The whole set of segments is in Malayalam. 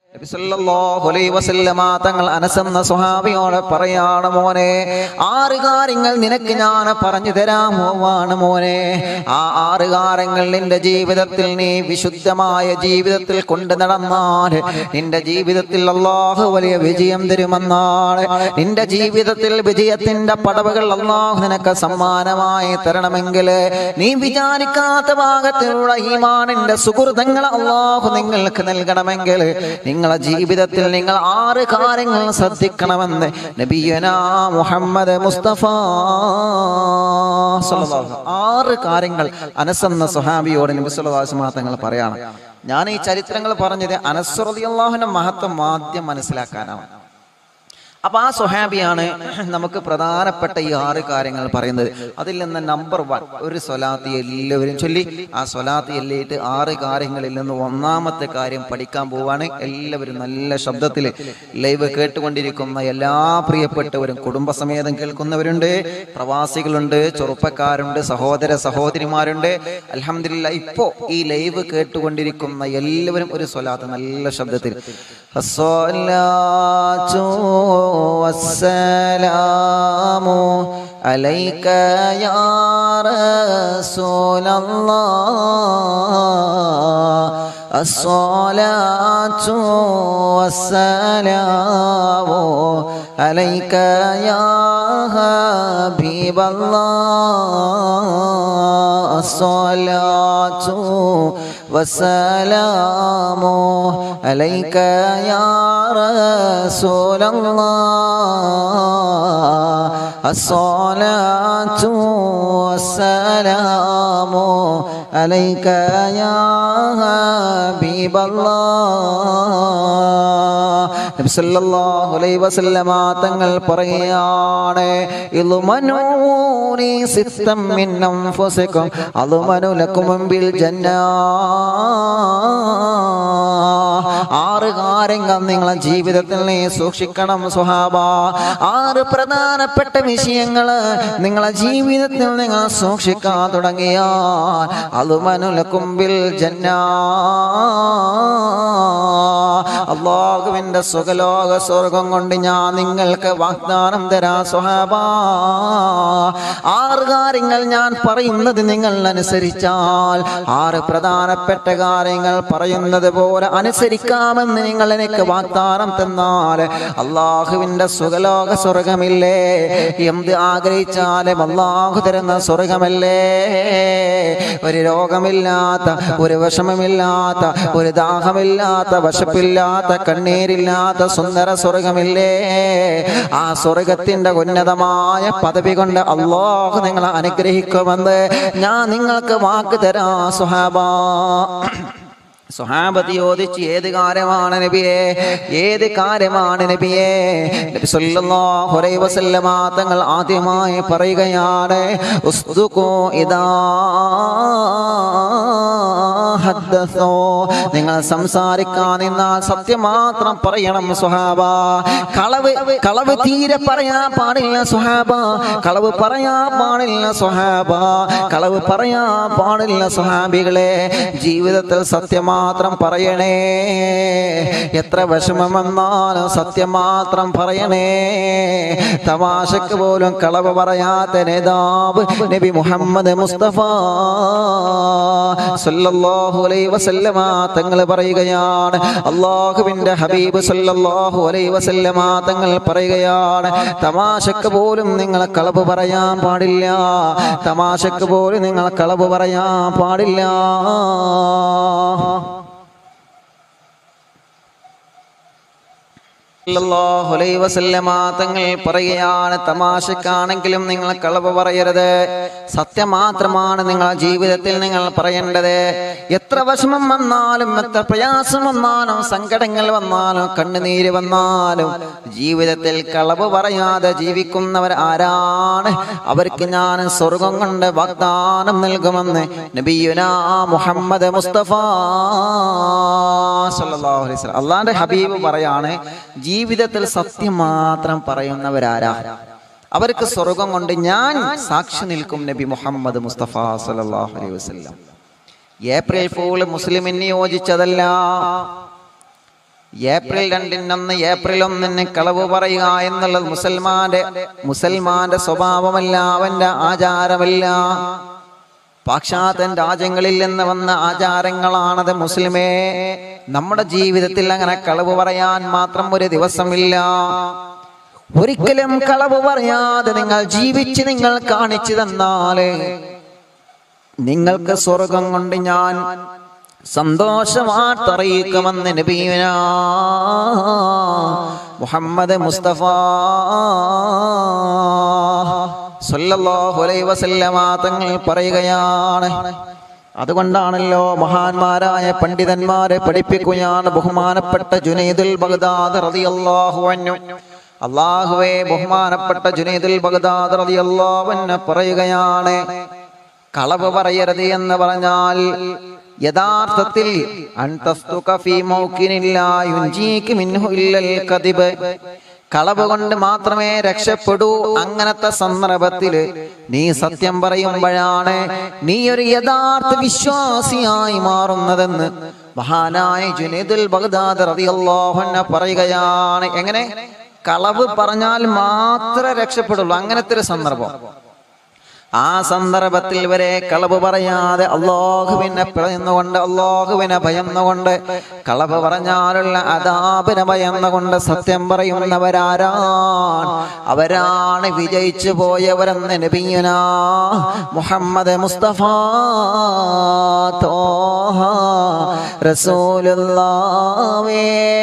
നബി സല്ലല്ലാഹു അലൈഹി വസല്ലമ തങ്ങൾ അനസ് എന്ന സ്വഹാബിയോട് പറയാണ്, മോനെ 6 കാര്യങ്ങൾ നിനക്ക് ഞാൻ പറഞ്ഞു തരാമോവാണ് മോനെ. ആ 6 കാര്യങ്ങൾ നിന്റെ ജീവിതത്തിൽ നീ വിശുദ്ധമായ ജീവിതത്തിൽ കൊണ്ടു നടന്നാൽ നിന്റെ ജീവിതത്തിൽ അല്ലാഹു വലിയ വിജയം തരുമെന്നാണ്. നിന്റെ ജീവിതത്തിൽ വിജയത്തിന്റെ പടവുകൾ അല്ലാഹു നിനക്ക് സമ്മാനമായി തരണമെങ്കിൽ, നീ വിചാരിക്കാത്ത ഭാഗത്തിലുള്ള ഈമാനിന്റെ സുഹൃതങ്ങൾ അല്ലാഹു നിങ്ങൾക്ക് നൽകണമെങ്കിൽ നിങ്ങളുടെ ജീവിതത്തിൽ നിങ്ങൾ 6 കാര്യങ്ങൾ ശ്രദ്ധിക്കണമെന്ന് നബിയനാ മുഹമ്മദ് മുസ്തഫ സല്ലല്ലാഹു അലൈഹി വസല്ലം 6 കാര്യങ്ങൾ അനസ് എന്ന സ്വഹാബിയോട് നബി സല്ലല്ലാഹു അലൈഹി വസല്ലം തങ്ങൾ പറയാണ്. ഞാൻ ഈ ചരിത്രങ്ങൾ പറഞ്ഞത് അനസ് റളിയല്ലാഹു അൻഹു മഹത്വം ആദ്യം മനസ്സിലാക്കാനാണ്. അപ്പൊ ആ സ്വഹാബിയാണ് നമുക്ക് പ്രധാനപ്പെട്ട ഈ 6 കാര്യങ്ങൾ പറയുന്നത്. അതിൽ നിന്ന് നമ്പർ 1 ഒരു സ്വലാത്ത് എല്ലാവരും ചൊല്ലി. ആ സ്വലാത്ത് ചൊല്ലിയിട്ട് 6 കാര്യങ്ങളിൽ നിന്ന് ഒന്നാമത്തെ കാര്യം പഠിക്കാൻ പോവാണ്. എല്ലാവരും നല്ല ശബ്ദത്തിൽ ലൈവ് കേട്ടുകൊണ്ടിരിക്കുന്ന എല്ലാ പ്രിയപ്പെട്ടവരും, കുടുംബസമേതം കേൾക്കുന്നവരുണ്ട്, പ്രവാസികളുണ്ട്, ചെറുപ്പക്കാരുണ്ട്, സഹോദര സഹോദരിമാരുണ്ട്. അൽഹംദുലില്ലാഹ് ഇപ്പോ ഈ ലൈവ് കേട്ടുകൊണ്ടിരിക്കുന്ന എല്ലാവരും ഒരു സ്വലാത്ത് നല്ല ശബ്ദത്തിൽ അസ്സലാത്തു വസ്സലാമു അലൈക യാ റസൂലല്ലാഹ് അസ്സലാത്തു വസ്സലാമു അലൈക യാ ഹബീബല്ലാഹ് അസ്സലാത്തു വസ്സലാമു അലൈക യാ റസൂലല്ലാഹ് അസ്സലാത്തു വസ്സലാമു അലൈക യാ ഹബീബല്ലാഹ്. നബി സല്ലല്ലാഹു അലൈഹി വസല്ലമ തങ്ങൾ പറയുകയാണ്, ഇൽമനൂനി സിത്തം മിൻ അൻഫുസികും അൽമനു ലക്കും ബിൽ ജന്നാഹ്. 6 കാര്യങ്ങൾ നിങ്ങളെ ജീവിതത്തിൽ നീ സൂക്ഷിക്കണം സ്വഹാബ. 6 പ്രധാനപ്പെട്ട വിഷയങ്ങൾ നിങ്ങളെ ജീവിതത്തിൽ നിങ്ങൾ സൂക്ഷിക്കാൻ തുടങ്ങിയാൽ അൽമനു ലക്കും ബിൽ ജന്നാഹ്, അല്ലാഹുവിന്റെ സുഖലോക സ്വർഗം കൊണ്ട് ഞാൻ നിങ്ങൾക്ക് വാഗ്ദാനം തരാം സ്വഹാബ. 6 കാര്യങ്ങൾ ഞാൻ പറയുന്നത് നിങ്ങൾ അനുസരിച്ചാൽ, 6 പ്രധാനപ്പെട്ട കാര്യങ്ങൾ പറയുന്നത് പോലെ അനുസരിക്കാമെന്ന് നിങ്ങൾ എനിക്ക് വാഗ്ദാനം തന്നാൽ അല്ലാഹുവിന്റെ സുഖലോക സ്വർഗമില്ലേ? എന്ത് ആഗ്രഹിച്ചാലും അല്ലാഹു തരുന്ന സ്വർഗമല്ലേ? ഒരു രോഗമില്ലാത്ത, ഒരു വിഷമമില്ലാത്ത, ഒരു ദാഹമില്ലാത്ത, വിശപ്പില്ലാത്ത, കണ്ണീരില്ലാത്ത സുന്ദര സ്വർഗമില്ലേ? ആ സ്വർഗത്തിന്റെ ഉന്നതമായ പദവി കൊണ്ട് അല്ലാഹു നിങ്ങളെ അനുഗ്രഹിക്കുമെന്ന് ഞാൻ നിങ്ങൾക്ക് വാക്ക് തരാം സ്വഹാബ. സ്വഹാബത്ത് ചോദിച്ചു, ഏത് കാര്യമാണ് നബിയേ? ഏത് കാര്യമാണ് നബിയേ? നബി സല്ലല്ലാഹു അലൈഹി വസല്ലമ തങ്ങൾ ആദ്യമായി പറയുകയാണ്, ഉസ്ദുഖു ഇദാ ഹദ്ദസൂ. നിങ്ങൾ സംസാരിക്കാൻ നിന്നാൽ സത്യം മാത്രം പറയണം സ്വഹാബ. കളവ് തീരെ പറയാൻ പാടില്ല സ്വഹാബ. കളവ് പറയാൻ പാടില്ല സ്വഹാബ. കളവ് പറയാൻ പാടില്ല സ്വഹാബികളെ. ജീവിതത്തിൽ സത്യം മാത്രം പറയണേ. എത്ര വിഷമം വന്നാലും സത്യം മാത്രം പറയണേ. തമാശക്ക് പോലും കളവ് പറയാത്ത നേതാവ് നബി മുഹമ്മദ് മുസ്തഫ സല്ലല്ലാഹു അലൈഹി വസല്ലമ തങ്ങൾ പറയുകയാണ്, അല്ലാഹുവിന്റെ ഹബീബ് സല്ലല്ലാഹു അലൈഹി വസല്ലമ തങ്ങൾ പറയുകയാണ്, തമാശക്ക് പോലും നിങ്ങൾ കളവ് പറയാൻ പാടില്ല. തമാശക്ക് പോലും നിങ്ങൾ കളവ് പറയാൻ പാടില്ല. സല്ലല്ലാഹു അലൈഹി വസല്ലമ തങ്ങൾ പറയുകയാണ്, തമാശക്കാണെങ്കിലും നിങ്ങൾ കളവ് പറയരുത്. സത്യം മാത്രമാണ് നിങ്ങളുടെ ജീവിതത്തിൽ നിങ്ങൾ പറയേണ്ടത്. എത്ര വിഷമം വന്നാലും, എത്ര പ്രയാസം വന്നാലും, സങ്കടങ്ങൾ വന്നാലും, കണ്ണുനീര് വന്നാലും ജീവിതത്തിൽ കളവ് പറയാതെ ജീവിക്കുന്നവർ ആരാണ്? അവർക്ക് ഞാൻ സ്വർഗം കൊണ്ട് വാഗ്ദാനം നൽകുമെന്ന് നബിയുനാ മുഹമ്മദ് മുസ്തഫ സല്ലല്ലാഹു അലൈഹി വസല്ലം. അല്ലാഹുവിന്റെ ഹബീബ് പറയാണ്, ജീവിതത്തിൽ സത്യം മാത്രം പറയുന്നവരാരാ? അവർക്ക് സ്വർഗം കൊണ്ട് ഞാൻ സാക്ഷി നിൽക്കും നബി മുഹമ്മദ് മുസ്തഫ സല്ലല്ലാഹു അലൈഹി വസല്ലം. ഏപ്രിൽ ഫൂൾ മുസ്ലിമിന് യോജിച്ചതല്ല. ഏപ്രിൽ 2 ഏപ്രിൽ 1 കളവ് പറയുക എന്നുള്ളത് മുസൽമാന്റെ സ്വഭാവമല്ല, അവന്റെ ആചാരമല്ല. പാശ്ചാത്യൻ രാജ്യങ്ങളിൽ നിന്ന് വന്ന ആചാരങ്ങളാണത്. മുസ്ലിമേ, നമ്മുടെ ജീവിതത്തിൽ അങ്ങനെ കളവ് പറയാൻ മാത്രം ഒരു ദിവസമില്ല. ഒരിക്കലും കളവ് പറയാതെ നിങ്ങൾ ജീവിച്ച് നിങ്ങൾ കാണിച്ചു തന്നാല് നിങ്ങൾക്ക് സ്വർഗം കൊണ്ട് ഞാൻ സന്തോഷമാർത്തറിയിക്കുമെന്ന് നബിയുനാ മുഹമ്മദ് മുസ്തഫ സല്ലല്ലാഹു അലൈഹി വസല്ലമ തങ്ങൾ പറയുകയാണ്. അതുകൊണ്ടാണല്ലോ മഹാന്മാരായ പണ്ഡിതന്മാരെ പഠിപ്പിക്കുകയാണ് ബഹുമാനപ്പെട്ട ജുനൈദുൽ ബഗ്ദാദി റളിയല്ലാഹു അൻഹു. അല്ലാഹുവേ, ബഹുമാനപ്പെട്ട ജുനൈദുൽ ബഗ്ദാദി റളിയല്ലാഹു അൻഹു പറയുകയാണ്, കളവ് പറയരുത് എന്ന് പറഞ്ഞാൽ യഥാർത്ഥത്തിൽ കളവ് കൊണ്ട് മാത്രമേ രക്ഷപ്പെടൂ. അങ്ങനത്തെ സന്ദർഭത്തില് നീ സത്യം പറയുമ്പോഴാണ് നീ ഒരു യഥാർത്ഥ വിശ്വാസിയായി മാറുന്നതെന്ന് മഹാനായ ജുനൈദുൽ ബഗ്ദാദി റളിയല്ലാഹു അൻഹു പറയുകയാണ്. എങ്ങനെ? കളവ് പറഞ്ഞാൽ മാത്രമേ രക്ഷപ്പെടുള്ളൂ. അങ്ങനത്തെ ഒരു സന്ദർഭം. ആ സന്ദർഭത്തിൽ വരെ കളവ് പറയാതെ അല്ലാഹുവിനെ പറയുന്നുകൊണ്ട്, അല്ലാഹുവിനെ ഭയന്നുകൊണ്ട്, കളവ് പറഞ്ഞാലുള്ള അദാബിനെ ഭയന്നുകൊണ്ട് സത്യം പറയുന്നവരാരാണ്? അവരാണ് വിജയിച്ചു പോയവരെന്ന് നബിയുനാ മുഹമ്മദ് മുസ്തഫ തോഹ റസൂലുള്ളാഹി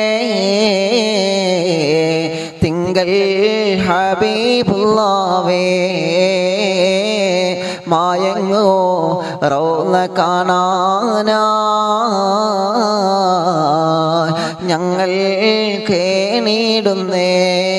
തിങ്കൾ ഹബീബുള്ളാഹി മായങ്ങോ റൗള കാണാനാ ഞങ്ങൾ കേണിടുന്നേ.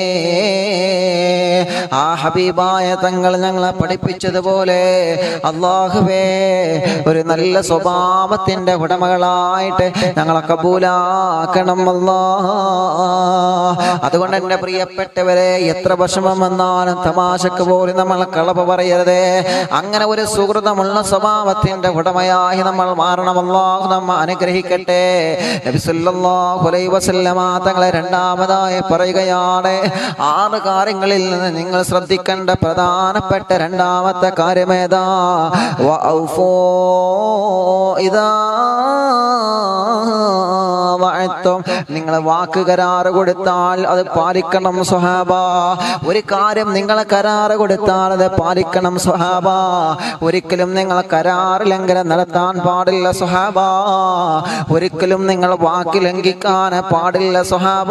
ആ ഹബീബായ തങ്ങൾ ഞങ്ങളെ പഠിപ്പിച്ചതുപോലെ അല്ലാഹുവേ, ഒരു നല്ല സ്വഭാവത്തിന്റെ ഉടമകളായിട്ട് ഞങ്ങളെ കബൂലാക്കണം അല്ലാഹ്. അതുകൊണ്ട് എന്റെ പ്രിയപ്പെട്ടവരെ, എത്ര വിഷമം വന്നാലും തമാശക്ക് പോലും നമ്മൾ കളവ് പറയരുതേ. അങ്ങനെ ഒരു സുഹൃതമുള്ള സ്വഭാവത്തിന്റെ ഉടമയായി നമ്മൾ മാറണം. അല്ലാഹു നമ്മെ അനുഗ്രഹിക്കട്ടെ. നബി സല്ലല്ലാഹു അലൈഹി വസല്ലമ തങ്ങളെ രണ്ടാമതായി പറയുകയാണ്, 6 കാര്യങ്ങളിൽ നിന്ന് നിങ്ങൾ ശ്രദ്ധിക്കേണ്ട പ്രധാനപ്പെട്ട രണ്ടാമത്തെ കാര്യമേതാ? വഔഫൂ ഇദാ വഅത്തും. നിങ്ങൾ വാക്ക് കരാറ് കൊടുത്താൽ അത് പാലിക്കണം സ്വഹാബ. ഒരു കാര്യം നിങ്ങൾ കരാറ് കൊടുത്താൽ അത് പാലിക്കണം സ്വഹാബ. ഒരിക്കലും നിങ്ങൾ കരാർ ലംഘനം നടത്താൻ പാടില്ല സ്വഹാബ. ഒരിക്കലും നിങ്ങൾ വാക്ക് ലംഘിക്കാൻ പാടില്ല സ്വഹാബ.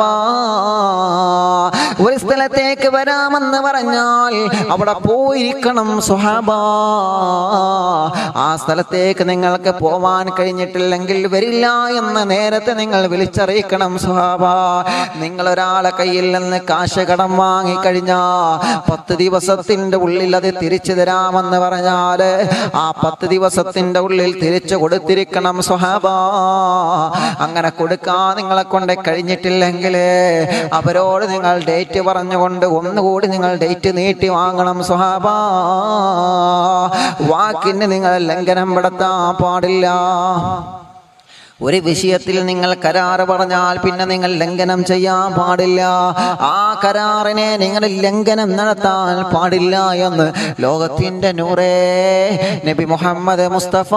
ഒരു സ്ഥലത്തേക്ക് വരാമെന്ന് പറഞ്ഞാൽ അവിടെ പോയിരിക്കണം സ്വഹാബ. ആ സ്ഥലത്തേക്ക് നിങ്ങൾക്ക് പോവാൻ കഴിഞ്ഞിട്ടില്ലെങ്കിൽ വരില്ല എന്ന് നേരത്തെ നിങ്ങൾ വിളിച്ചറിയിക്കണം സ്വഹാബ. നിങ്ങൾ ഒരാളെ കയ്യിൽ നിന്ന് കാശ് കടം വാങ്ങിക്കഴിഞ്ഞാ 10 ദിവസത്തിന്റെ ഉള്ളിൽ അത് തിരിച്ചു തരാമെന്ന് പറഞ്ഞാല് ആ 10 ദിവസത്തിന്റെ ഉള്ളിൽ തിരിച്ചു കൊടുത്തിരിക്കണം സ്വഹാബ. അങ്ങനെ കൊടുക്കാൻ നിങ്ങളെ കൊണ്ട് കഴിഞ്ഞിട്ടില്ലെങ്കിൽ അവരോട് നിങ്ങൾ ഡേറ്റ് പറഞ്ഞുകൊണ്ട് ഒന്നുകൂടി നിങ്ങൾ ഡേറ്റ് നീട്ടി വാങ്ങണം സ്വഹാബ. വാക്കിന് നിങ്ങൾ ലംഘനം പെടുത്താൻ പാടില്ല. ഒരു വിഷയത്തിൽ നിങ്ങൾ കരാറ് പറഞ്ഞാൽ പിന്നെ നിങ്ങൾ ലംഘനം ചെയ്യാൻ പാടില്ല. ആ കരാറിനെ നിങ്ങൾ ലംഘനം നടത്താൻ പാടില്ല എന്ന് ലോകത്തിന്റെ നൂറേ നബി മുഹമ്മദ് മുസ്തഫ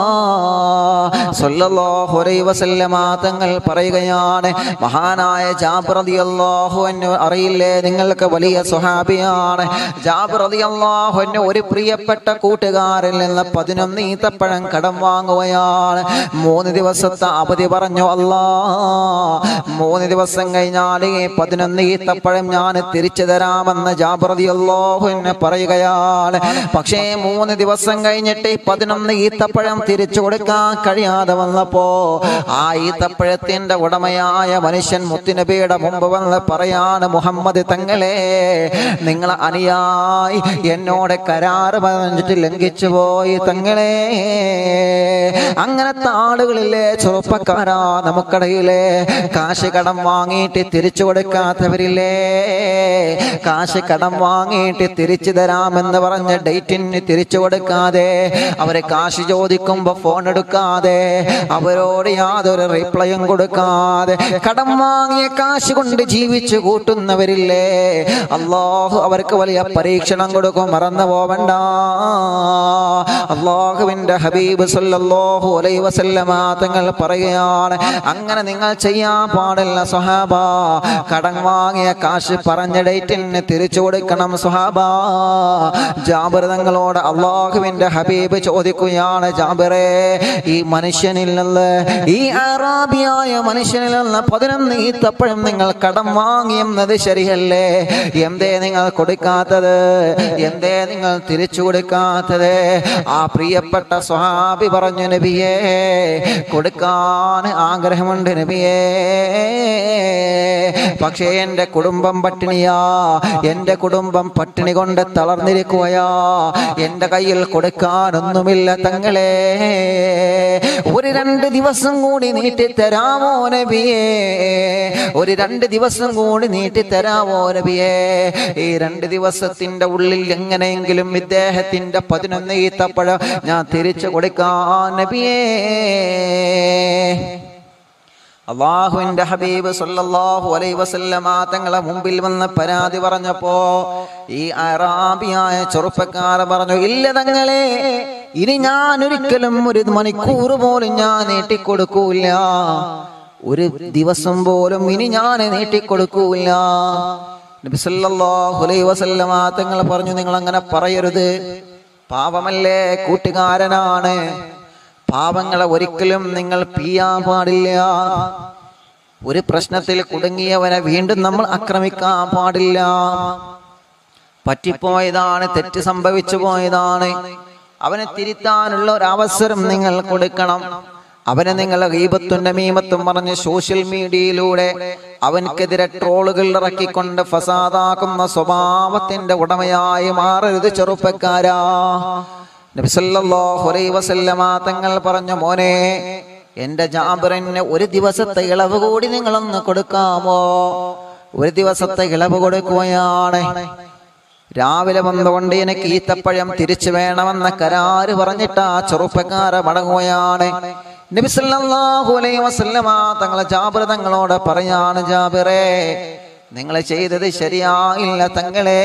സല്ലല്ലാഹു അലൈഹി വസല്ലമ തങ്ങൾ പറയുകയാണ്. മഹാനായ ജാബിർ റളിയല്ലാഹു അൻഹു അറിയില്ലേ നിങ്ങൾക്ക്? വലിയ സ്വഹാബിയാണ് ജാബിർ റളിയല്ലാഹു അൻഹു. ഒരു പ്രിയപ്പെട്ട കൂട്ടുകാരിൽ നിന്ന് 11 ഈത്തപ്പഴം കടം വാങ്ങുകയാണ്. 3 ദിവസം അവധി പറഞ്ഞു. അല്ലാ, 3 ദിവസം കഴിഞ്ഞാൽ 11 ഈത്തപ്പഴം ഞാൻ തിരിച്ചു തരാമെന്ന് ജാബിർ റളിയല്ലാഹു അൻഹു പറയുകയാണ്. പക്ഷേ 3 ദിവസം കഴിഞ്ഞിട്ട് 11 ഈത്തപ്പഴം തിരിച്ചു കൊടുക്കാൻ കഴിയാതെ വന്നപ്പോ ആ ഈത്തപ്പഴത്തിന്റെ ഉടമയായ മനുഷ്യൻ മുത്തുനബിയുടെ മുമ്പ് വന്ന് പറയാണ്, മുഹമ്മദ് തങ്ങളെ, നിങ്ങൾ അനുയായി എന്നോട് കരാറ് പറഞ്ഞിട്ട് ലംഘിച്ചു പോയി തങ്ങളെ. അങ്ങനത്തെ ആളുകളിലെ ചെറുപ്പക്കാരാ നമുക്കിടയിലെ കാശ് കടം വാങ്ങിയിട്ട് തിരിച്ചു കൊടുക്കാത്തവരില്ലേ? കാശ് കടം വാങ്ങിയിട്ട് തിരിച്ചു തരാമെന്ന് പറഞ്ഞ ഡേറ്റിന് തിരിച്ചു കൊടുക്കാതെ, അവരെ കാശ് ചോദിക്കുമ്പോ ഫോൺ എടുക്കാതെ, അവരോട് യാതൊരു റിപ്ലൈയും കൊടുക്കാതെ കടം വാങ്ങിയ കാശ് കൊണ്ട് ജീവിച്ചു കൂട്ടുന്നവരില്ലേ? അല്ലാഹു അവർക്ക് വലിയ പരീക്ഷണം കൊടുക്കും, മറന്നു പോവണ്ട. അല്ലാഹുവിന്റെ ഹബീബ് സല്ലല്ലാഹു അലൈഹി വസല്ലമ തങ്ങൾ പറയുകയാണ്, അങ്ങനെ നിങ്ങൾ ചെയ്യാൻ പാടില്ല സ്വഹാബ. കടം വാങ്ങിയ കാശ് പറഞ്ഞ ഡേറ്റിന് തിരിച്ചു കൊടുക്കണം സ്വഹാബ. ജാബിർ തങ്ങളോട് അല്ലാഹുവിന്റെ ഹബീബ് ചോദിക്കുകയാണ്, ജാബിറേ, ഈ മനുഷ്യനിൽ നിന്ന്, ഈ അറാബിയായ മനുഷ്യനിൽ നിന്ന് 11 ഈത്തപ്പഴം നിങ്ങൾ കടം വാങ്ങിയെന്നത് ശരിയല്ലേ? എന്തേ നിങ്ങൾ കൊടുക്കാത്തത്? എന്തേ നിങ്ങൾ തിരിച്ചു കൊടുക്കാത്തത്? ആ പ്രിയപ്പെട്ട സ്വഹാബി പറഞ്ഞു, നബിയേ, കൊടുക്കാൻ ആഗ്രഹമുണ്ട് നബിയേ, പക്ഷേ എൻ്റെ കുടുംബം പട്ടിണിയാ, എൻ്റെ കുടുംബം പട്ടിണി കൊണ്ട് തളർന്നിരിക്കുകയാ, എൻ്റെ കയ്യിൽ കൊടുക്കാനൊന്നുമില്ല തങ്ങളെ. ഒരു 2 ദിവസം കൂടി നീട്ടി തരാമോ നബിയേ? ഒരു 2 ദിവസം കൂടി നീട്ടി തരാമോ നബിയേ? ഈ 2 ദിവസത്തിന്റെ ഉള്ളിൽ എങ്ങനെയെങ്കിലും ഇദ്ദേഹത്തിന്റെ 11 ഈത്തപ്പഴം ഞാൻ തിരിച്ചു കൊടുക്കാൻ നബിയേ. അല്ലാഹുവിന്റെ ഹബീബ് സല്ലല്ലാഹു അലൈഹി വസല്ലമ തങ്ങളെ മുമ്പിൽ വന്ന് പരാതി പറഞ്ഞപ്പോ ഈ അറാബിയായ ചെറുപ്പക്കാരൻ പറഞ്ഞു, ഇല്ല തങ്ങളെ, ഇനി ഞാൻ ഒരിക്കലും 1 മണിക്കൂർ പോലും ഞാൻ നീട്ടിക്കൊടുക്കൂല, 1 ദിവസം പോലും ഇനി ഞാൻ നീട്ടിക്കൊടുക്കൂല. നബി സല്ലല്ലാഹു അലൈഹി വസല്ലമ തങ്ങൾ പറഞ്ഞു, നിങ്ങൾ അങ്ങനെ പറയരുത്, പാവമല്ലേ, കൂട്ടുകാരനാണ്, പാവങ്ങളെ ഒരിക്കലും നിങ്ങൾ പിയാൻ പാടില്ല. ഒരു പ്രശ്നത്തിൽ കുടുങ്ങിയവനെ വീണ്ടും നമ്മൾ ആക്രമിക്കാൻ പാടില്ല. പറ്റിപ്പോയതാണ്, തെറ്റ് സംഭവിച്ചു പോയതാണ്, അവനെ തിരുത്താനുള്ള ഒരു അവസരം നിങ്ങൾ കൊടുക്കണം. അവനെ നിങ്ങൾ ഗീബത്തും നമീമത്തും പറഞ്ഞ് സോഷ്യൽ മീഡിയയിലൂടെ അവൻക്കെതിരെ ട്രോളുകൾ ഇറക്കിക്കൊണ്ട് ഫസാദാക്കുന്ന സ്വഭാവത്തിന്റെ ഉടമയായി മാറരുത് ചെറുപ്പക്കാരാ. നബി സല്ലല്ലാഹു അലൈഹി വസല്ലമ തങ്ങൾ പറഞ്ഞു, മോനെ, എൻ്റെ ജാബിറിന് 1 ദിവസത്തെ ഇളവ് കൂടി നിങ്ങളൊന്ന് കൊടുക്കാമോ? 1 ദിവസത്തെ ഇളവ് കൊടുക്കുകയാണ്. രാവിലെ വന്നുകൊണ്ട് എനിക്ക് ഈത്തപ്പഴം തിരിച്ചു വേണമെന്ന കരാറ് പറഞ്ഞിട്ട് ആ ചെറുപ്പക്കാര മടങ്ങുകയാണ്. നബി സല്ലല്ലാഹു അലൈഹി വസല്ലമ തങ്ങൾ ജാബിർ തങ്ങളോട് പറയാണ്, ജാബിറേ, നിങ്ങൾ ചെയ്തത് ശരിയായില്ല തങ്ങളെ.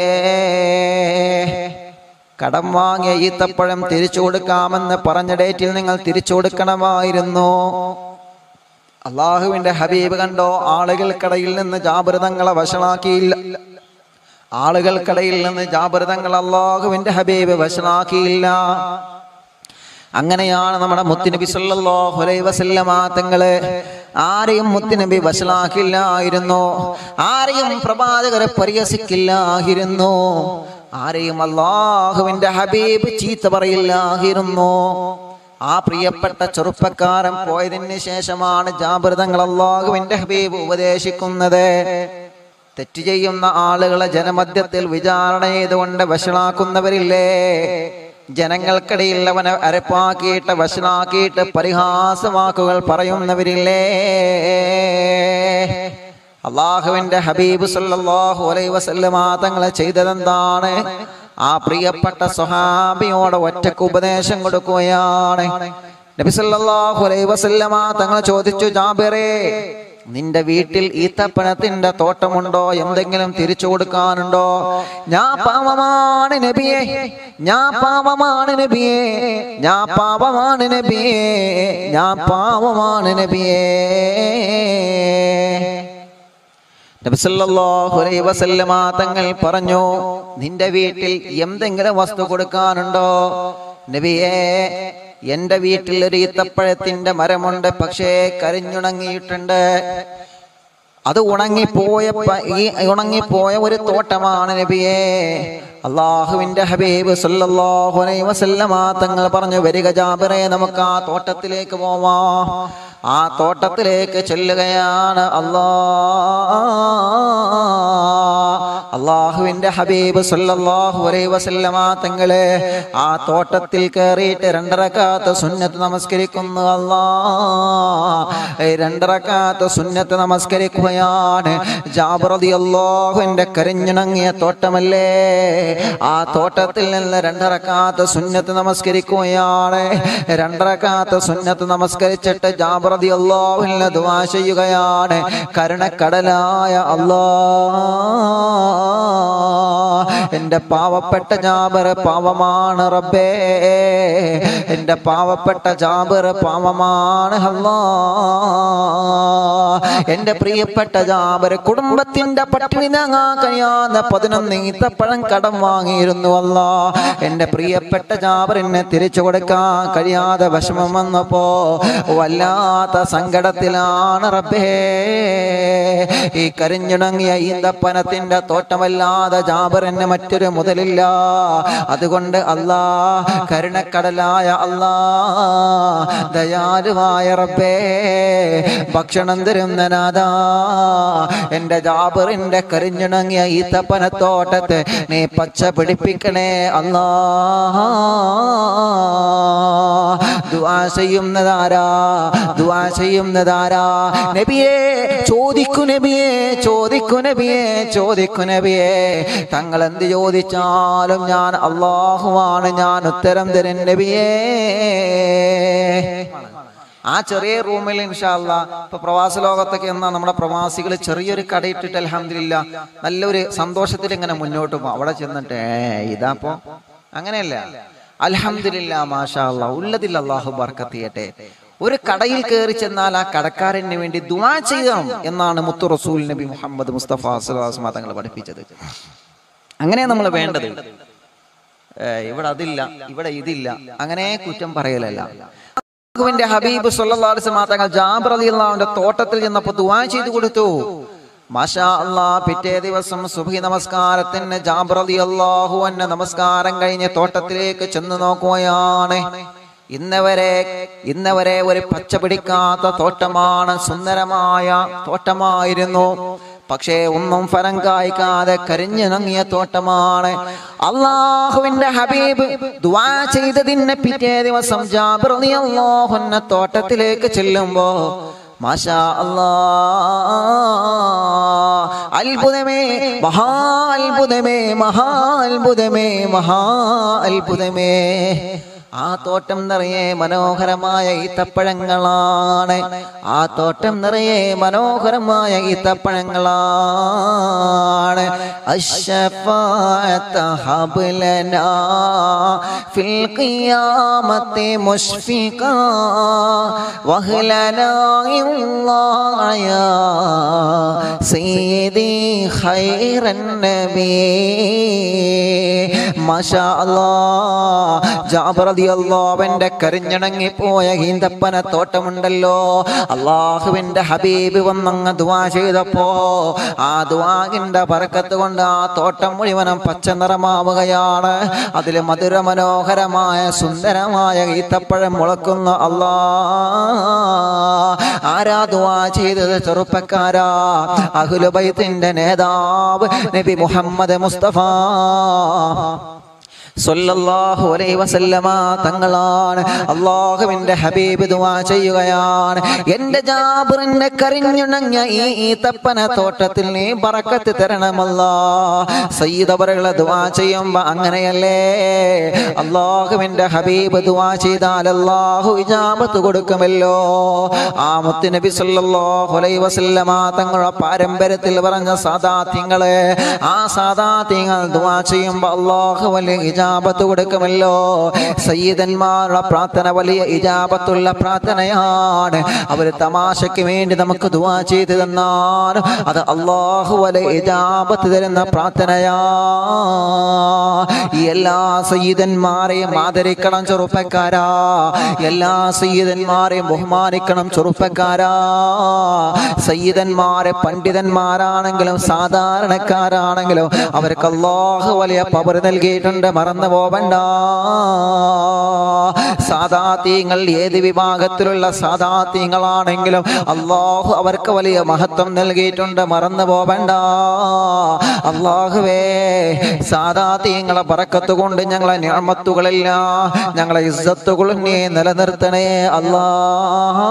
കടം വാങ്ങിയ ഈത്തപ്പഴം തിരിച്ചു കൊടുക്കാമെന്ന് പറഞ്ഞ ഡേറ്റിൽ നിങ്ങൾ തിരിച്ചു കൊടുക്കണമായിരുന്നു. അള്ളാഹുവിന്റെ ഹബീബ് കണ്ടോ, ആളുകൾക്കിടയിൽ നിന്ന് ജാബിർ തങ്ങളെ വഷളാക്കിയില്ല. ആളുകൾക്കിടയിൽ നിന്ന് ജാബിർ തങ്ങൾ അള്ളാഹുവിന്റെ ഹബീബ് വഷളാക്കിയില്ല. അങ്ങനെയാണ് നമ്മുടെ മുത്തുനബി സല്ലല്ലാഹു അലൈഹി വസല്ലമ തങ്ങള് ആരെയും മുത്തുനബി വഷളാക്കില്ലായിരുന്നു, ആരെയും പ്രവാചകരെ പരിഹസിക്കില്ലായിരുന്നു, ആരെയും അല്ലാഹുവിന്റെ ഹബീബ് ചീത്ത പറയില്ലായിരുന്നു. ആ പ്രിയപ്പെട്ട ചെറുപ്പക്കാരൻ പോയതിന് ശേഷമാണ് ജാബിർ തങ്ങൾ അല്ലാഹുവിന്റെ ഹബീബ് ഉപദേശിക്കുന്നത്, തെറ്റ് ചെയ്യുന്ന ആളുകളെ ജനമധ്യത്തിൽ വിചാരണ ചെയ്തുകൊണ്ട് വഷളാക്കുന്നവരില്ലേ, ജനങ്ങൾക്കിടയിൽ അവനെ അരപ്പാക്കിയിട്ട് വഷളാക്കിയിട്ട് പരിഹാസവാക്കുകൾ പറയുന്നവരില്ലേ, അള്ളാഹുവിന്റെ ഹബീബ് സല്ലല്ലാഹു അലൈഹി വസല്ലമ തങ്ങൾ ചെയ്തതെന്താണ്? ആ പ്രിയപ്പെട്ട സ്വഹാബിയോട് ഒറ്റക്ക് ഉപദേശം കൊടുക്കുകയാണ്. നബി സല്ലല്ലാഹു അലൈഹി വസല്ലമ തങ്ങൾ ചോദിച്ചു, ജാബിറേ, നിന്റെ വീട്ടിൽ ഈത്തപ്പഴത്തിന്റെ തോട്ടമുണ്ടോ? എന്തെങ്കിലും തിരിച്ചു കൊടുക്കാനുണ്ടോ? ഞാൻ പാവമാണ് നബിയേ, ഞാൻ പാവമാണ് നബിയേ, ഞാൻ പാവമാണ് നബിയേ, ഞാൻ പാവമാണ് നബിയേ. നബി സല്ലല്ലാഹു അലൈഹി വസല്ലമ തങ്ങൾ പറഞ്ഞു, നിന്റെ വീട്ടിൽ എന്തെങ്കിലും വസ്തു കൊടുക്കാനുണ്ടോ? നബിയേ, എന്റെ വീട്ടിൽ ഒരു ഈത്തപ്പഴത്തിന്റെ മരമുണ്ട്, പക്ഷേ കരിഞ്ഞുണങ്ങിയിട്ടുണ്ട്. അത് ഉണങ്ങിപ്പോയ ഒരു തോട്ടമാണ് നബിയേ. അള്ളാഹുവിന്റെ ഹബീബ് സല്ലല്ലാഹു അലൈഹി വസല്ലമ തങ്ങൾ പറഞ്ഞു, വരിക ജാബിറേ, നമുക്ക് ആ തോട്ടത്തിലേക്ക് പോവാം. ആ തോട്ടത്തിലേക്ക് ചെല്ലുകയാണ്. അള്ളാഹുവിന്റെ ഹബീബ് സല്ലല്ലാഹു അലൈഹി വസല്ലമ തങ്ങളെ ആ തോട്ടത്തിൽ കയറിയിട്ട് 2 റക്അത്ത് സുന്നത്ത് നമസ്കരിക്കുന്നു. രണ്ട് റക്അത്ത് സുന്നത്ത് നമസ്കരിക്കുകയാണ്. ജാബിർ റളിയല്ലാഹുവിന്റെ കരിഞ്ഞിണങ്ങിയ തോട്ടമല്ലേ, ആ തോട്ടത്തിൽ നിന്ന് 2 റക്അത്ത് സുന്നത്ത് നമസ്കരിക്കുകയാണ്. 2 റക്അത്ത് സുന്നത്ത് നമസ്കരിച്ചിട്ട് ജാബിർ റളിയല്ലാഹു ദുആ ചെയ്യുകയാണ്. കരുണക്കടലായ അല്ലാഹ്, എന്റെ പാവപ്പെട്ട ജാബിർ പാവമാണ് റബ്ബേ, എന്റെ പാവപ്പെട്ട ജാബിർ പാവമാണ് അല്ലാഹ്. എന്റെ പ്രിയപ്പെട്ട ജാബിർ കുടുംബത്തിന്റെ പട്ടിണി താങ്ങാൻ കഴിയാതെ 11 ഈത്തപ്പഴം കടം വാങ്ങിയിരുന്നു അല്ലാഹ്. എന്റെ പ്രിയപ്പെട്ട ജാബിറിനെ തിരിച്ചു കൊടുക്കാൻ കഴിയാതെ വിഷമം വന്നപ്പോ വല്ലാത്ത സങ്കടത്തിലാണ് റബ്ബേ. ഈ കരിഞ്ഞിണങ്ങിയ ഈന്തപ്പനത്തിന്റെ തോട്ടമല്ലാതെ ജാബിറിന് മറ്റൊരു മുതലില്ല. അതുകൊണ്ട് അല്ലാഹ്, കരുണക്കടലായ അല്ലാഹ്, ദയാലുവായ റബ്ബേ, ഭക്ഷണം തരുന്ന നാഥാ, എന്റെ ജാബിറിന്റെ കരിഞ്ഞിണങ്ങിയ ഈത്തപ്പനത്തോട്ടത്തെ നീ പച്ച പിടിപ്പിക്കണേ അല്ലാഹ്. ദുആ ചെയ്യുന്നതാരാ? ദുആ ചെയ്യുന്നതാരാ? നബിയേ, ചോദിക്കു നബിയേ, ചോദിക്കു നബിയേ, ചോദിക്കു നബിയേ. തങ്ങൾ എന്ത് ചോദിച്ചാലും ഞാൻ അല്ലാഹുവാണ്, ഞാൻ ഉത്തരം തരും നബിയേ. ആ ചെറിയ റൂമിൽ ഇൻഷാ അല്ലാഹ് ഇപ്പൊ പ്രവാസ ലോകത്തൊക്കെ എന്നാ നമ്മുടെ പ്രവാസികൾ ചെറിയൊരു കടയിട്ടിട്ട് അൽഹംദുലില്ലാ നല്ലൊരു സന്തോഷത്തിൽ ഇങ്ങനെ മുന്നോട്ട് പോകും. അവിടെ ചെന്നിട്ട് ഇതാപ്പോ അങ്ങനെയല്ല. അൽഹംദുലില്ലാ മാഷാ അല്ലാഹ്, ഉള്ളതിൽ അല്ലാഹു ബർക്കത്ത് ചെയ്യട്ടെ. ഒരു കടയിൽ കയറി ചെന്നാൽ ആ കടക്കാരന് വേണ്ടി ദുആ ചെയ്യണം എന്നാണ് മുത്തു റസൂൽ നബി മുഹമ്മദ് മുസ്തഫ സ്വല്ലല്ലാഹു അലൈഹി വസല്ലം തങ്ങൾ പഠിപ്പിച്ചത്. അങ്ങനെ നമ്മൾ വേണ്ടത്. ഇവിടെ അതില്ല, ഇവിടെ ഇതില്ല, അങ്ങനെ കുറ്റം പറയലല്ല. അല്ലാഹുവിന്റെ ഹബീബ് സ്വല്ലല്ലാഹു അലൈഹി വസല്ലം തങ്ങൾ ജാബിർ റളിയല്ലാഹുവിന്റെ തോട്ടത്തിൽ ചെന്നപ്പോൾ ദുആ ചെയ്തു കൊടുത്തു. മാഷാ അല്ലാഹ്, പിറ്റേ ദിവസം സുബ്ഹി നമസ്കാരത്തിന് ജാബിർ റളിയല്ലാഹു അൻഹു നമസ്കാരം കഴിഞ്ഞ് തോട്ടത്തിലേക്ക് ചെന്ന് നോക്കുകയാണ്. ഇന്നവരെ ഒരു പച്ച പിടിക്കാത്ത തോട്ടമാണ്, സുന്ദരമായ തോട്ടമായിരുന്നു. പക്ഷേ ഒന്നും ഫലം കായ്ക്കാതെ കരിഞ്ഞിണങ്ങിയ തോട്ടമാണ്. അല്ലാഹുവിന്റെ ഹബീബ് ദുആ ചെയ്തതിന് പിറ്റേ ദിവസം ജാബിർ റളിയല്ലാഹു അൻഹു തോട്ടത്തിലേക്ക് ചെല്ലുമ്പോ മാഷാ അല്ലാഹ്, അത്ഭുതമേ, മഹാ അത്ഭുതമേ, മഹാ അത്ഭുതമേ, മഹാ അത്ഭുതമേ. ആ തോട്ടം നിറയെ മനോഹരമായ ഈത്തപ്പഴങ്ങളാണ്. ആ തോട്ടം നിറയെ മനോഹരമായ ഈത്തപ്പഴങ്ങളാണ്. അശ്ശഫാഅത ഹബ്ലനാ ഫിൽ ഖിയാമത്തി മുശ്ഫിഖ വഹ്ലനാ ഇല്ലാഹ യാ സയ്യിദി ഖൈറൻ നബി. മാഷാ അല്ലാഹ്, ജാബിർ റളിയല്ലാഹുവിന്റെ കരിഞ്ഞിണങ്ങി പോയ ഈന്തപ്പന തോട്ടമുണ്ടല്ലോ, അല്ലാഹുവിന്റെ ഹബീബ് വന്നങ്ങ് ദുആ ചെയ്തപ്പോ ആ ദുആന്റെ ബർക്കത്ത് കൊണ്ട് ആ തോട്ടം മുഴുവനും പച്ച നിറമാവുകയാണ്. അതിൽ മധുര മനോഹരമായ സുന്ദരമായ ഈത്തപ്പഴം മുളക്കുന്ന അല്ലാഹ്. ആരാ ദുആ ചെയ്തത്? ചെറുപ്പക്കാരാ, അഹ്ലു ബൈത്തിന്റെ നേതാവ് നബി മുഹമ്മദ് മുസ്തഫ സ്വല്ലല്ലാഹു അലൈഹി വസല്ലമ തങ്ങളാണ്. അല്ലാഹുവിന്റെ ഹബീബ് ദുആ ചെയ്യുകയാണ്, എന്റെ ജാബിറിന്റെ കരിഞ്ഞുണങ്ങിയ ഈ ഈത്തപ്പന തോട്ടത്തിൽ നീ ബറക്കത്ത് തരണമല്ലാഹ്. സയ്യിദ് അവറുകൾ ദുആ ചെയ്യുമ്പോ അങ്ങനെയല്ലേ, അല്ലാഹുവിന്റെ ഹബീബ് ദുആ ചെയ്താൽ അല്ലാഹു ഇജാബത്ത് കൊടുക്കുമല്ലോ. ആ മുത്ത് നബി സ്വല്ലല്ലാഹു അലൈഹി വസല്ലമ തങ്ങളുടെ പാരമ്പര്യത്തിൽ പറഞ്ഞ സാദാത്യങ്ങളെ, ആ സാദാത്യങ്ങൾ ദുആ ചെയ്യുമ്പോ അല്ലാഹു വലിയ ഇജാബത്ത് കൊടുക്കുമല്ലോ. സയ്യിദന്മാരുടെ പ്രാർത്ഥന വലിയ ഇജാബത്തുള്ള പ്രാർത്ഥനയാണ്. അവർ തമാശയ്ക്ക് വേണ്ടി നമുക്ക് ദുആ ചെയ്തു തന്നാലും അത് അല്ലാഹു വലിയ ഇജാബത്ത് തരുന്ന പ്രാർത്ഥനയാ. എല്ലാ സയ്യിദന്മാരെയും ആദരിക്കണം ചെറുപ്പക്കാരാ, എല്ലാ സയ്യിദന്മാരെയും ബഹുമാനിക്കണം ചെറുപ്പക്കാരാ. സയ്യിദന്മാരെ പണ്ഡിതന്മാരാണെങ്കിലും സാധാരണക്കാരാണെങ്കിലും അവർക്ക് അല്ലാഹു വലിയ പവർ നൽകിയിട്ടുണ്ട്. മറന്നു പോവണ്ട. സാദാത്യങ്ങൾ ഏത് വിഭാഗത്തിലുള്ള സാദാത്യങ്ങളാണെങ്കിലും അല്ലാഹു അവർക്ക് വലിയ മഹത്വം നൽകിയിട്ടുണ്ട്, മറന്നു പോവണ്ട. അല്ലാഹുവേ, സാദാത്യങ്ങളെ ബറക്കത്ത് കൊണ്ട് ഞങ്ങളെ നിഅമത്തുകളെല്ലാം, ഞങ്ങളെ ഇസ്സത്തുകളും നീ നിലനിർത്തണേ അല്ലാഹ്.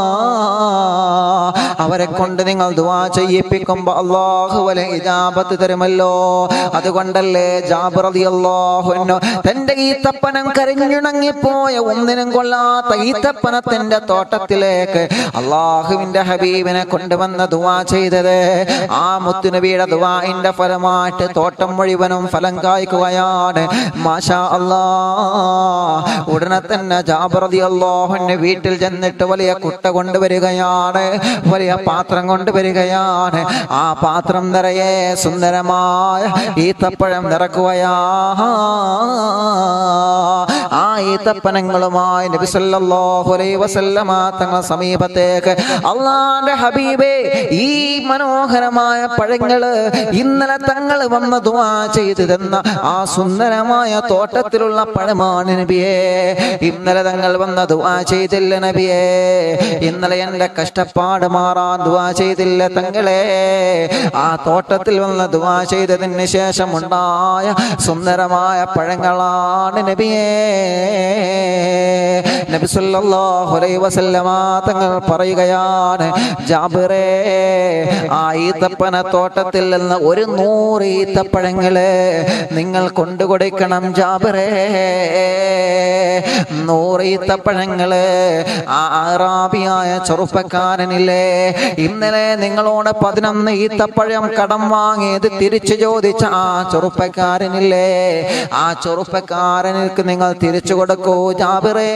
അവരെ കൊണ്ട് നിങ്ങൾ ദുആ ചെയ്യിപ്പിക്കുമ്പോ അല്ലാഹു വലിയ ഇജാബത്ത് തരുമല്ലോ. അതുകൊണ്ടല്ലേ ജാബിർ റളിയല്ലാഹു അൻഹു തന്റെ ഈത്തപ്പനം കരിഞ്ഞുണങ്ങിപ്പോയ ഒന്നിനും കൊള്ളാത്ത ഈത്തപ്പനത്തിന്റെ തോട്ടത്തിലേക്ക് അല്ലാഹുവിന്റെ ഹബീബിനെ കൊണ്ടുവന്ന് ദുആ ചെയ്തത്. ആ മുത്തുനബിയുടെ ദുആഇന്റെ ഫലമായിട്ട് തോട്ടം മുഴുവനും ഫലം കായ്ക്കുകയാണ്. മാഷാ അല്ലാഹ്. ഉടനെ തന്നെ ജാബിർ റളിയല്ലാഹു അൻഹു വീട്ടിൽ ചെന്നിട്ട് വലിയ കുട്ട കൊണ്ടുവരികയാണ്, വലിയ പാത്രം കൊണ്ടുവരികയാണ്. ആ പാത്രം നിറയെ സുന്ദരമായ ഈത്തപ്പഴം നിറക്കുകയാ. ആ ഈത്തപ്പനങ്ങളുമായി നബി സല്ലല്ലാഹു അലൈഹി വസല്ലമ തങ്ങളുടെ സമീപത്തേക്ക് അല്ലാഹുവിന്റെ ഹബീബേ, ഈ മനോഹരമായ പഴങ്ങള് ഇന്നലെ തങ്ങൾ വന്ന് ദുആ ചെയ്തു തന്ന ആ സുന്ദരമായ തോട്ടത്തിലുള്ള പഴമാണ് നബിയേ. ഇന്നലെ തങ്ങൾ വന്ന് ദുആ ചെയ്തില്ല നബിയേ. ഇന്നലെ എന്റെ കഷ്ടപ്പാട് മാറാൻ ദുആ ചെയ്തില്ല തങ്ങളെ. ആ തോട്ടത്തിൽ വന്ന് ദുആ ചെയ്തതിന് ശേഷം ഉണ്ടായ സുന്ദരമായ പഴങ്ങളാണ് നബിയേ. നബി സല്ലല്ലാഹു അലൈഹി വസല്ലമ തങ്ങൾ പറയുകയാണ്, ജാബിറേ, ആ ഈത്തപ്പന തോട്ടത്തിൽ നിന്ന് 100 ഈത്തപ്പഴങ്ങള് നിങ്ങൾ കൊണ്ടുകൊടുക്കണം ജാബിറേ. 100 ഈത്തപ്പഴങ്ങള്. ആ അറാബിയായ ചെറുപ്പക്കാരനില്ലേ, ഇന്നലെ നിങ്ങളോട് 11 ഈത്തപ്പഴം കടം വാങ്ങിയത് തിരിച്ചു ചോദിച്ച ആ ചെറുപ്പക്കാരനില്ലേ, ആ ചെറുപ്പക്കാരനിക്ക് നിങ്ങൾ തിരിച്ചു കൊടുക്കൂ ജാബിറേ.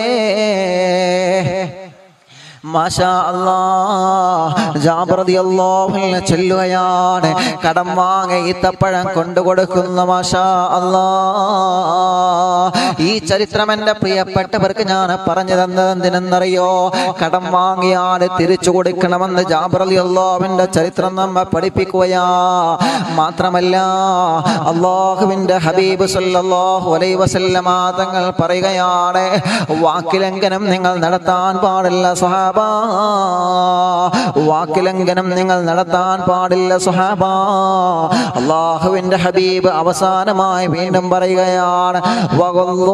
മാഷാ അല്ലാഹ്. ജാബിർ റളിയല്ലാഹു അൻഹു ചൊല്ലുകയാണ്, കടം വാങ്ങിയ ഈത്തപ്പഴം കൊണ്ടുകൊടുക്കുന്ന. മാഷാ അല്ലാഹ്. ഈ ചരിത്രം എൻ്റെ പ്രിയപ്പെട്ടവർക്ക് ഞാൻ പറഞ്ഞു തന്നത് എന്തിനെന്നറിയോ? കടം വാങ്ങിയാൽ തിരിച്ചു കൊടുക്കണമെന്ന് ജാബിർ റളിയല്ലാഹു അൻഹുവിന്റെ ചരിത്രം നമ്മെ പഠിപ്പിക്കുകയാ. മാത്രമല്ല, അല്ലാഹുവിന്റെ ഹബീബ് സല്ലല്ലാഹു അലൈഹി വസല്ലമ തങ്ങൾ പറയുകയാണ്, വാക്കിലംഘനം നിങ്ങൾ നടത്താൻ പാടില്ല സ്വഹാബ. വാക്കിലംഘനം നിങ്ങൾ നടത്താൻ പാടില്ല സ്വഹാബ. അല്ലാഹുവിന്റെ ഹബീബ് അവസാനമായി വീണ്ടും പറയുകയാണ്, വഗല്ലൂ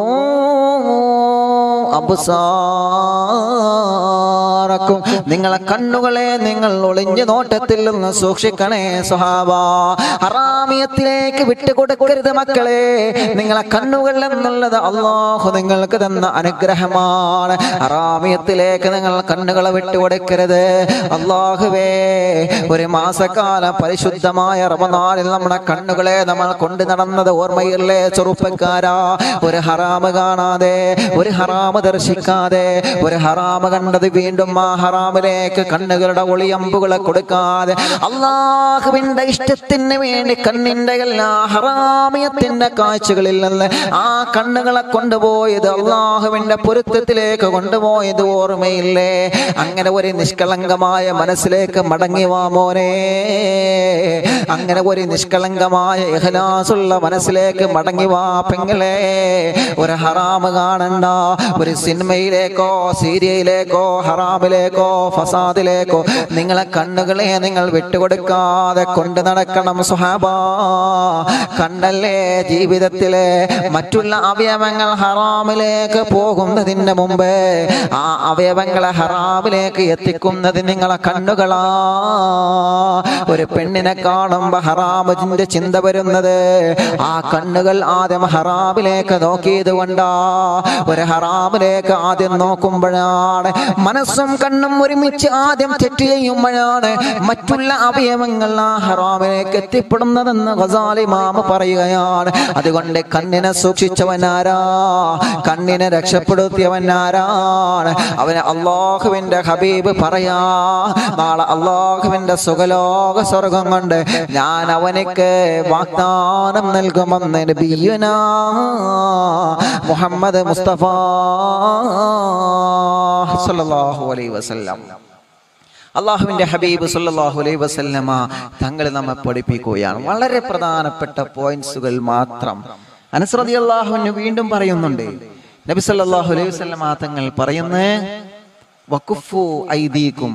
അബ്സാറക്കും, നിങ്ങളെ കണ്ണുകളെ നിങ്ങൾ ഒളിഞ്ഞ നോട്ടത്തിൽ നിന്ന് സൂക്ഷിക്കണേ സ്വഹാബ. ഹറാമിയത്തിലേക്ക് വിട്ടുകൊടുക്കരുത് മക്കളെ. നിങ്ങളെ കണ്ണുകൾ എന്നുള്ളത് അല്ലാഹു നിങ്ങൾക്ക് തന്ന അനുഗ്രഹമാണ്. ഹറാമിയത്തിലേക്ക് നിങ്ങൾ കണ്ണുകളെ വിട്ടുകൊടുക്കരുത്. അല്ലാഹുവേ, ഒരു മാസക്കാലം പരിശുദ്ധമായ റമദാനിൽ നമ്മുടെ കണ്ണുകളെ നമ്മൾ കൊണ്ടു നടന്നത് ഓർമ്മയില്ലേ ചെറുപ്പക്കാരാ? ഒരു ഹറാമ് കാണാതെ, ഒരു ഹറാമ് ദർശിക്കാതെ, ഒരു ഹറാമ് കണ്ടത് വീണ്ടും ആ ഹറാമിലേക്ക് കണ്ണുകളുടെ ഒളിയമ്പുകളെ കൊടുക്കാതെ അല്ലാഹുവിന്റെ ഇഷ്ടത്തിന് വേണ്ടി കണ്ണിന്റെ എല്ലാ ഹറാമിയത്തിന്റെ കാഴ്ചകളിൽ നിന്ന് ആ കണ്ണുകളെ കൊണ്ടുപോയത് അല്ലാഹുവിന്റെ പൊരുത്തത്തിലേക്ക് കൊണ്ടുപോയത് ഓർമ്മയില്ലേ? അങ്ങനെ ഒരു നിഷ്കളങ്കമായ മനസ്സിലേക്ക് മടങ്ങി വാ മോനെ. അങ്ങനെ ഒരു നിഷ്കളങ്കമായ ഇഖ്ലാസുള്ള മനസ്സിലേക്ക് മടങ്ങി വാ പെങ്ങളെ. ഒരു ഹറാമ് കാണണ്ട. ഒരു സിനിമയിലേക്കോ സീരിയലിലേക്കോ ഹറാമിലേക്കോ ഫസാദിലേക്കോ നിങ്ങളെ കണ്ണുകളെ നിങ്ങൾ വിട്ടുകൊടുക്കാതെ കൊണ്ടു നടക്കണം സ്വഹാബ. കണ്ടല്ലേ ജീവിതത്തിലെ മറ്റുള്ള അവയവങ്ങൾ ഹറാമിലേക്ക് പോകുന്നതിന് മുമ്പ് ആ അവയവങ്ങളെ ഹറാമിലേക്ക് എത്തിക്കുന്നത് നിങ്ങളെ കണ്ണുകളാ. ഒരു പെണ്ണിനെ കാണുമ്പോ ഹറാമിന്റെ ചിന്ത വരുന്നത് ആ കണ്ണുകൾ ആദ്യം ഹറാമിലേക്ക് നോക്കിയത് കൊണ്ടാ. ഒരു ഹറാമിലേക്ക് ആദ്യം നോക്കുമ്പോഴാണ്, മനസ്സും കണ്ണും ഒരുമിച്ച് ആദ്യം തെറ്റ് ചെയ്യുമ്പോഴാണ് മറ്റുള്ള അവയവങ്ങൾ ആ ഹറാമിലേക്ക് എത്തിപ്പെടുന്നതെന്ന് ഗസാലി ഇമാം പറയുകയാണ്. അതുകൊണ്ട് കണ്ണിനെ സൂക്ഷിച്ചവനാരാ? കണ്ണിനെ രക്ഷപ്പെടുത്തിയവനാരാണ്? അവന് അല്ലാഹുവിന്റെ ഹബീബ് പറയാ, നാളെ അല്ലാഹുവിന്റെ സുഖലോക സ്വർഗം കൊണ്ട് ഞാൻ അവനക്ക് വാഗ്ദാനം നൽകുമെന്ന് നബിയുനാ മുഹമ്മദ് മുസ്തഫ സല്ലല്ലാഹു അലൈഹി വസല്ലം. അല്ലാഹുവിന്റെ ഹബീബ് സല്ലല്ലാഹു അലൈഹി വസല്ലമ തങ്ങൾ നമ്മെ പഠിപ്പിക്കുകയാണ്. വളരെ പ്രധാനപ്പെട്ട പോയിന്റ്സുകൾ മാത്രം അനസ് റളിയല്ലാഹു അൻഹു വീണ്ടും പറയുന്നുണ്ട്, നബി സല്ലല്ലാഹു അലൈഹി വസല്ലം തങ്ങൾ പറയുന്നു, വഖുഫു ഐദീകും,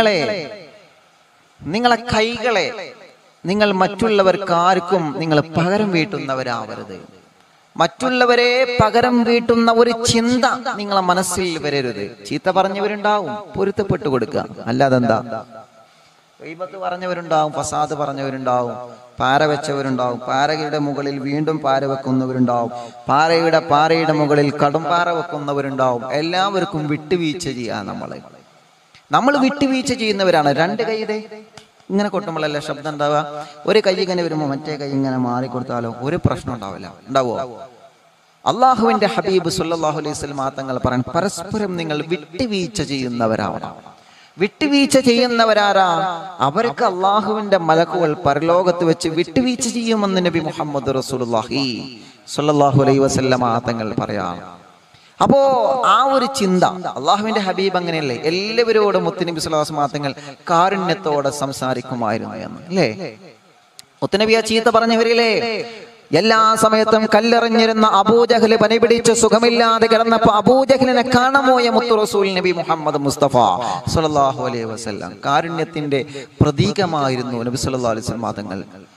നിങ്ങളെ കൈകളെ നിങ്ങൾ മറ്റുള്ളവർക്കാർക്കും നിങ്ങൾ പകരം വീട്ടുന്നവരാവരുത്. മറ്റുള്ളവരെ പകരം വീട്ടുന്ന ഒരു ചിന്ത നിങ്ങളെ മനസ്സിൽ വരരുത്. ചീത്ത പറഞ്ഞവരുണ്ടാവും, പൊരുത്തപ്പെട്ടു കൊടുക്കുക. അല്ലാതെന്താ? ഗീബത്ത് പറഞ്ഞവരുണ്ടാവും, ഫസാദ് പറഞ്ഞവരുണ്ടാവും, പാര വെച്ചവരുണ്ടാവും, പാരയുടെ മുകളിൽ വീണ്ടും പാര വെക്കുന്നവരുണ്ടാവും, പാറയുടെ മുകളിൽ കടും പാറ വെക്കുന്നവരുണ്ടാവും. എല്ലാവർക്കും വിട്ടുവീഴ്ച ചെയ്യാൻ നമ്മൾ വിട്ടുവീഴ്ച ചെയ്യുന്നവരാണ്. രണ്ട് കൈയുടെ ഇങ്ങനെ കൊട്ടുമ്പോഴല്ല ശബ്ദം ഉണ്ടാവുക. ഒരു കൈ ഇങ്ങനെ വരുമ്പോൾ മറ്റേ കൈ ഇങ്ങനെ മാറിക്കൊടുത്താലോ ഒരു പ്രശ്നം ഉണ്ടാവില്ല. ഉണ്ടാവോ? അള്ളാഹുവിന്റെ ഹബീബ് സല്ലല്ലാഹു അലൈഹി വസല്ലം തങ്ങൾ പറയാൻ, പരസ്പരം നിങ്ങൾ വിട്ടുവീഴ്ച ചെയ്യുന്നവരാവണം. വിട്ടുവീഴ്ച ചെയ്യുന്നവരാരാ? അവർക്ക് അള്ളാഹുവിന്റെ മലക്കുകൾ പരലോകത്ത് വെച്ച് വിട്ടുവീഴ്ച ചെയ്യുമെന്ന് നബി മുഹമ്മദ് റസൂലുള്ളാഹി സ്വല്ലല്ലാഹു അലൈഹി വസല്ലം തങ്ങൾ പറയാം. അപ്പോ ആ ഒരു ചിന്ത അള്ളാഹുവിന്റെ ഹബീബ് അങ്ങനെയല്ലേ എല്ലാവരോടും മുത്തുനബി സ്വല്ലല്ലാഹു അലൈഹി വസല്ലം തങ്ങൾ കാരുണ്യത്തോടെ സംസാരിക്കുമായിരുന്നു എന്ന് അല്ലേ? മുത്തുനബി ആ ചീത്ത പറഞ്ഞവരില്ലേ? എല്ലാ സമയത്തും കല്ലെറിഞ്ഞിരുന്ന അബൂജഹൽ പനി പിടിച്ച് സുഖമില്ലാതെ കിടന്നപ്പോ അബൂജഹലിനെ കാണാമോയ മുത്തു റസൂൽ നബി മുഹമ്മദ് മുസ്തഫ സ്വല്ലല്ലാഹു അലൈഹി വസല്ലം കാരുണ്യത്തിന്റെ പ്രതീകമായിരുന്നു നബി സ്വല്ലല്ലാഹു അലൈഹി വസല്ലം തങ്ങൾ.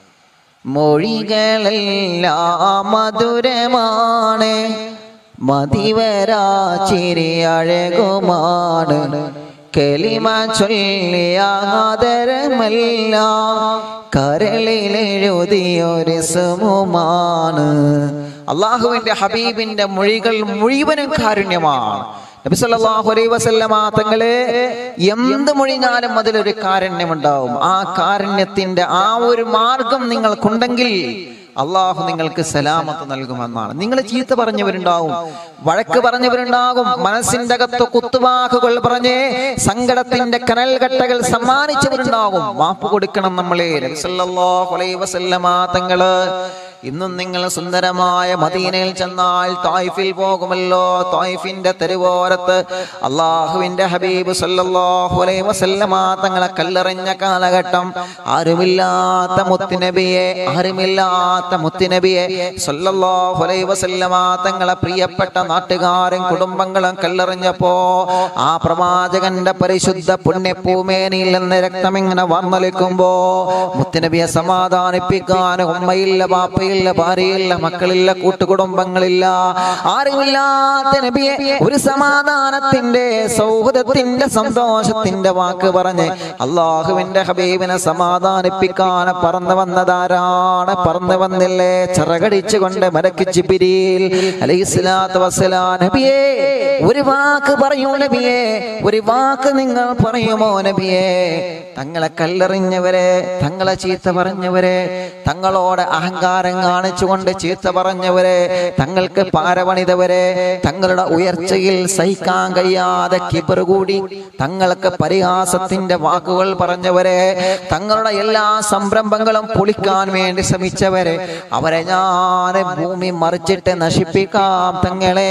മൊഴികളെല്ലാം മധുരമാണ്, മതിവരാ ചിരി അഴകുമാണ്, കലിമ ചൊല്ലിയ ആദരമല്ല, കരളിലെഴുതിയൊരു സുമുമാണ്. അള്ളാഹുവിന്റെ ഹബീബിന്റെ മൊഴികൾ മുഴുവനും കാരുണ്യമാണ്. നബി സല്ലല്ലാഹു അലൈഹി വസല്ലം തങ്ങളെ എന്ത് മൊഴിഞ്ഞാലും അതിലൊരു കാരുണ്യമുണ്ടാവും. ആ കാരുണ്യത്തിന്റെ ആ ഒരു മാർഗം നിങ്ങൾക്കുണ്ടെങ്കിൽ അള്ളാഹു നിങ്ങൾക്ക് സലാമത്ത് നൽകുമെന്നാണ്. നിങ്ങൾ ചീത്ത പറഞ്ഞവരുണ്ടാവും, വഴക്ക് പറഞ്ഞവരുണ്ടാകും, മനസ്സിന്റെ അകത്ത് കുത്തുവാക്കുകൾ പറഞ്ഞ് സങ്കടത്തിന്റെ കനൽകട്ടകൾ സമ്മാനിച്ചവരുണ്ടാകും. മാപ്പ് കൊടുക്കണം നമ്മളെ. നബി സല്ലല്ലാഹു അലൈഹി വസല്ലം തങ്ങള് ഇന്നും നിങ്ങൾ സുന്ദരമായ മദീനയിൽ ചെന്നാൽ തായിഫിൽ പോകുമല്ലോ. തായിഫിന്റെ തെരുവോരത്ത് അള്ളാഹുവിന്റെ ഹബീബ് സല്ലല്ലാഹു അലൈഹി വസല്ലം തങ്ങളെ കല്ലെറിഞ്ഞ കാലഘട്ടം, ആരുമില്ലാത്ത മുത്തുനബിയെ സല്ലല്ലാഹു അലൈഹി വസല്ലം തങ്ങളെ പ്രിയപ്പെട്ട നാട്ടുകാരും കുടുംബങ്ങളും കല്ലെറിഞ്ഞപ്പോ ആ പ്രവാചകന്റെ പരിശുദ്ധ പുണ്യഭൂമേനിയിൽ നിന്ന് രക്തം ഇങ്ങനെ വർന്നൊലിക്കുമ്പോ മുത്തുനബിയെ സമാധാനിപ്പിക്കാൻ ഉമ്മയില്ല, ബാപ്പയില്ല, ഭാര്യയില്ല, മക്കളില്ല, കൂട്ടുകുടുംബങ്ങളില്ല, ആരുമില്ലാത്ത നബിയെ ഒരു സമാധാനത്തിന്റെ, സൗഹൃദത്തിന്റെ, സന്തോഷത്തിന്റെ വാക്ക് പറഞ്ഞ് അള്ളാഹുവിന്റെ ഹബീബിനെ സമാധാനിപ്പിക്കാൻ പറന്നു വന്നതാരാണ്? പറന്നു വന്നില്ലേ? ചിറകടിച്ചുകൊണ്ട് മലക്ക് ജിബ്രീൽ അലൈഹിസ്സലാത്തു വസ്സലാം, നബിയേ ഒരു വാക്ക് പറയൂ നബിയേ, ഒരു വാക്ക് നിങ്ങൾ പറയുമോ നബിയേ? തങ്ങളെ കല്ലെറിഞ്ഞവരെ, തങ്ങളെ ചീത്ത പറഞ്ഞവരെ, തങ്ങളോട് അഹങ്കാരം കാണിച്ചുകൊണ്ട് ചീത്ത പറഞ്ഞവരെ, തങ്ങൾക്ക് പാരപണിതവരെ, തങ്ങളുടെ ഉയർച്ചയിൽ സഹിക്കാൻ കഴിയാതെ കിബർ കൂടി തങ്ങൾക്ക് പരിഹാസത്തിന്റെ വാക്കുകൾ പറഞ്ഞവരെ, തങ്ങളുടെ എല്ലാ സംരംഭങ്ങളും പൊളിക്കാൻ വേണ്ടി ശ്രമിച്ചവരെ, അവരെ ഞാൻ ഭൂമി മറിച്ചിട്ട് നശിപ്പിക്കാം തങ്ങളെ.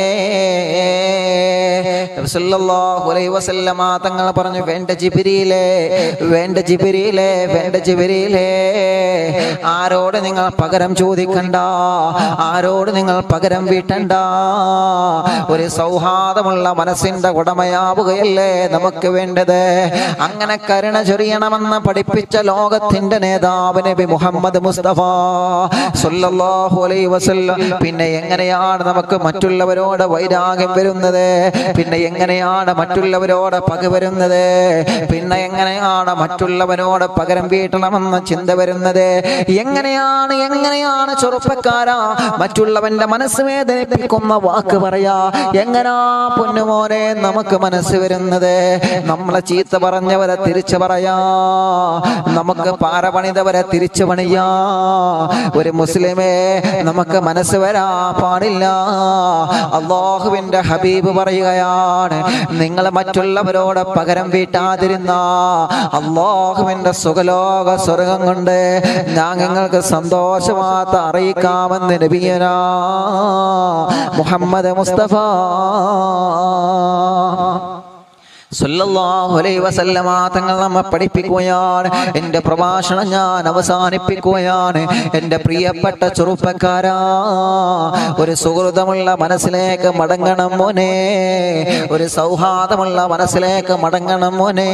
സല്ലല്ലാഹു അലൈഹി വസല്ലം തങ്ങൾ പറഞ്ഞു, വേണ്ട ജിബ്രീലേ, വേണ്ട ജിബ്രീലേ, വേണ്ട ജിബ്രീലേ, ആരോട് നിങ്ങൾ പകരം ചോദിക്കണ്ട, ആരോട് നിങ്ങൾ പകരം വീട്ടണ്ട. ഒരു സൗഹാർദ്ദമുള്ള മനസ്സിന്റെ ഉടമയാവുകയല്ലേ നമുക്ക് വേണ്ടത്. അങ്ങനെ കരുണ ചൊരിയണമെന്ന് പഠിപ്പിച്ച ലോകത്തിന്റെ നേതാവ് നബി മുഹമ്മദ് മുസ്തഫ സല്ലല്ലാഹു അലൈഹി വസല്ലം. പിന്നെ എങ്ങനെയാണ് നമുക്ക് മറ്റുള്ളവരോട് വൈരാഗ്യം വരുന്നത്? പിന്നെ എങ്ങനെയാണ് മറ്റുള്ളവരോട് പക വരുന്നത്? പിന്നെ എങ്ങനെയാണ് മറ്റുള്ളവനോട് പകരം വീട്ടണമെന്ന ചിന്ത വരുന്നത്? എങ്ങനെയാണ് ചെറുപ്പക്കാരാ മറ്റുള്ളവന്റെ മനസ്സ് വേദനിപ്പിക്കുന്ന വാക്ക് പറയാ? എങ്ങനാ പൊന്നുമോനെ നമുക്ക് മനസ്സ് വരുന്നത്? നമ്മളെ ചീത്ത പറഞ്ഞവരെ തിരിച്ചു പറയാ, നമുക്ക് പാരപണിതവരെ തിരിച്ചു പണിയാ. ഒരു മുസ്ലിമേ നമുക്ക് മനസ്സ് വരാ പാടില്ല. അല്ലാഹുവിന്റെ ഹബീബ് പറയുകയാണ്, നിങ്ങൾ മറ്റുള്ളവരോട് പകരം വീട്ടാതിരുന്ന അല്ലാഹുവിന്റെ സുഖലോക സ്വർഗം കൊണ്ട് ഞാൻ നിങ്ങൾക്ക് സന്തോഷവാർത്ത അറിയിക്കാമെന്ന് നബിയനാ മുഹമ്മദ് മുസ്തഫ സല്ലല്ലാഹു അലൈഹി വസല്ലമ തങ്ങൾ നമ്മെ പഠിപ്പിക്കുകയാണ്. എൻ്റെ പ്രഭാഷണം ഞാൻ അവസാനിപ്പിക്കുകയാണ്. എൻ്റെ പ്രിയപ്പെട്ട ചെറുപ്പക്കാരാ, ഒരു സുഹൃതമുള്ള മനസ്സിലേക്ക് മടങ്ങണം മോനെ, ഒരു സൗഹാർദ്ദമുള്ള മനസ്സിലേക്ക് മടങ്ങണം മോനെ.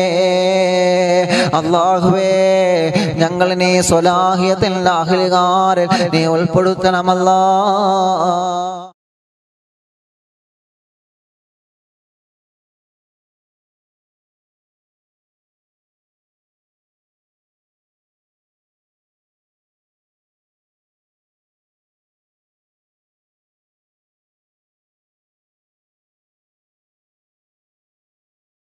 അല്ലാഹുവേ, ഞങ്ങൾ നീ സ്വലാഹിയത്തിൽ അഹ്ലുകാരിൽ നീ ഉൾപ്പെടുത്തണമല്ലാ.